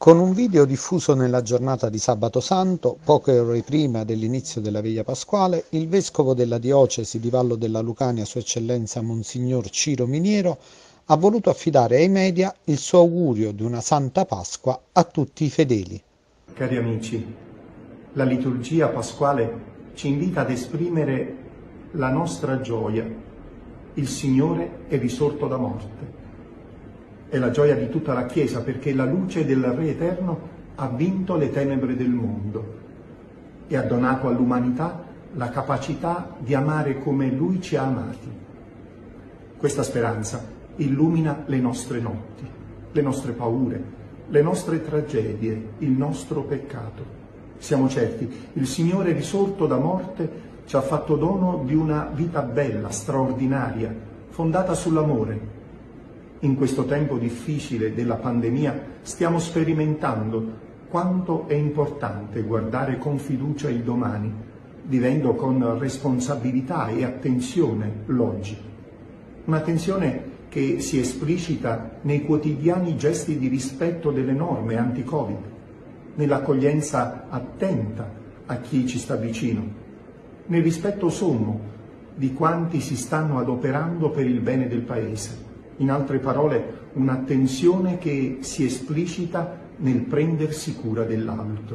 Con un video diffuso nella giornata di Sabato Santo, poche ore prima dell'inizio della Veglia Pasquale, il vescovo della diocesi di Vallo della Lucania, Sua Eccellenza Monsignor Ciro Miniero, ha voluto affidare ai media il suo augurio di una Santa Pasqua a tutti i fedeli. Cari amici, la liturgia pasquale ci invita ad esprimere la nostra gioia. Il Signore è risorto da morte. È la gioia di tutta la Chiesa perché la luce del Re Eterno ha vinto le tenebre del mondo e ha donato all'umanità la capacità di amare come Lui ci ha amati. Questa speranza illumina le nostre notti, le nostre paure, le nostre tragedie, il nostro peccato. Siamo certi, il Signore risorto da morte ci ha fatto dono di una vita bella, straordinaria, fondata sull'amore. In questo tempo difficile della pandemia stiamo sperimentando quanto è importante guardare con fiducia il domani, vivendo con responsabilità e attenzione l'oggi. Un'attenzione che si esplicita nei quotidiani gesti di rispetto delle norme anti-Covid, nell'accoglienza attenta a chi ci sta vicino, nel rispetto sommo di quanti si stanno adoperando per il bene del Paese. In altre parole, un'attenzione che si esplicita nel prendersi cura dell'altro.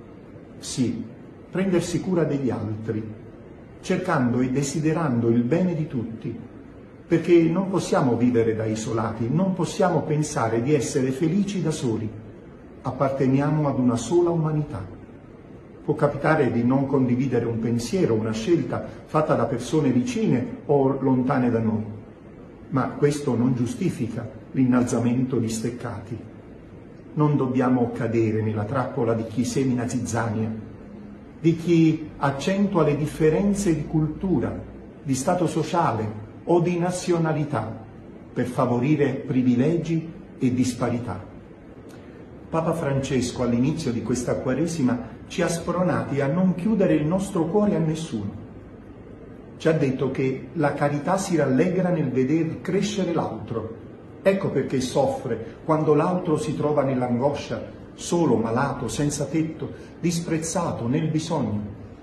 Sì, prendersi cura degli altri, cercando e desiderando il bene di tutti, perché non possiamo vivere da isolati, non possiamo pensare di essere felici da soli. Apparteniamo ad una sola umanità. Può capitare di non condividere un pensiero, una scelta fatta da persone vicine o lontane da noi. Ma questo non giustifica l'innalzamento di steccati. Non dobbiamo cadere nella trappola di chi semina zizzania, di chi accentua le differenze di cultura, di stato sociale o di nazionalità per favorire privilegi e disparità. Papa Francesco all'inizio di questa Quaresima ci ha spronati a non chiudere il nostro cuore a nessuno. Ci ha detto che la carità si rallegra nel veder crescere l'altro. Ecco perché soffre quando l'altro si trova nell'angoscia, solo, malato, senza tetto, disprezzato, nel bisogno.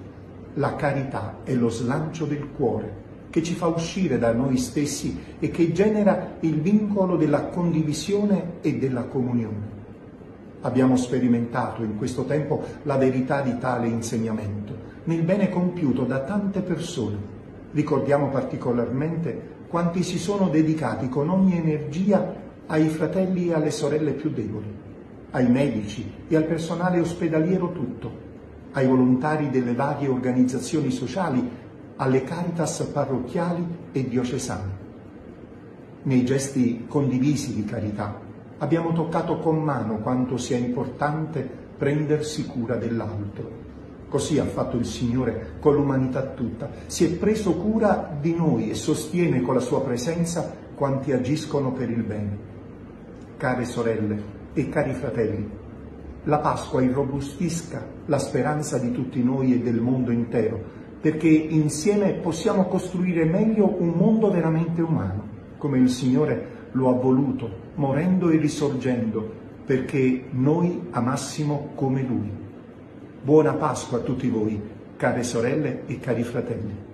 La carità è lo slancio del cuore che ci fa uscire da noi stessi e che genera il vincolo della condivisione e della comunione. Abbiamo sperimentato in questo tempo la verità di tale insegnamento, nel bene compiuto da tante persone. Ricordiamo particolarmente quanti si sono dedicati con ogni energia ai fratelli e alle sorelle più deboli, ai medici e al personale ospedaliero tutto, ai volontari delle varie organizzazioni sociali, alle Caritas parrocchiali e diocesane. Nei gesti condivisi di carità abbiamo toccato con mano quanto sia importante prendersi cura dell'altro. Così ha fatto il Signore con l'umanità tutta. Si è preso cura di noi e sostiene con la sua presenza quanti agiscono per il bene. Care sorelle e cari fratelli, la Pasqua irrobustisca la speranza di tutti noi e del mondo intero, perché insieme possiamo costruire meglio un mondo veramente umano, come il Signore lo ha voluto, morendo e risorgendo, perché noi amassimo come Lui. Buona Pasqua a tutti voi, care sorelle e cari fratelli.